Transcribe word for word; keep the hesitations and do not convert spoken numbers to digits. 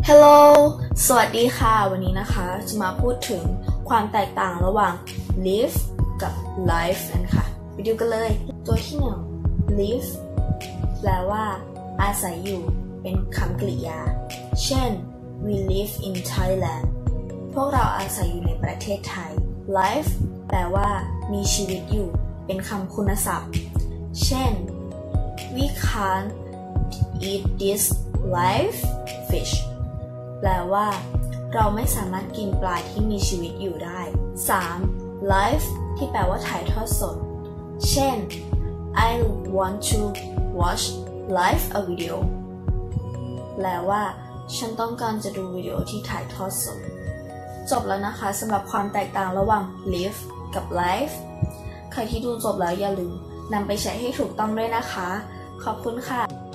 Hello สวัสดีค่ะวันนี้นะคะจะมาพูดถึงความแตกต่างระหว่าง live กับ life กันค่ะไปดูกันเลยตัวที่หนึ่ง live แปลว่าอาศัยอยู่เป็นคำกริยาเช่น we live in Thailand พวกเราอาศัยอยู่ในประเทศไทย life แปลว่ามีชีวิตอยู่เป็นคำคุณศัพท์เช่น we can't eat this live fish แปลว่าเราไม่สามารถกินปลาที่มีชีวิตอยู่ได้ สาม live ที่แปลว่าถ่ายทอดสดเช่น I want to watch live a video แปลว่าฉันต้องการจะดูวิดีโอที่ถ่ายทอดสดจบแล้วนะคะสำหรับความแตกต่างระหว่าง live กับ life ใครที่ดูจบแล้วอย่าลืมนำไปใช้ให้ถูกต้องด้วยนะคะขอบคุณค่ะ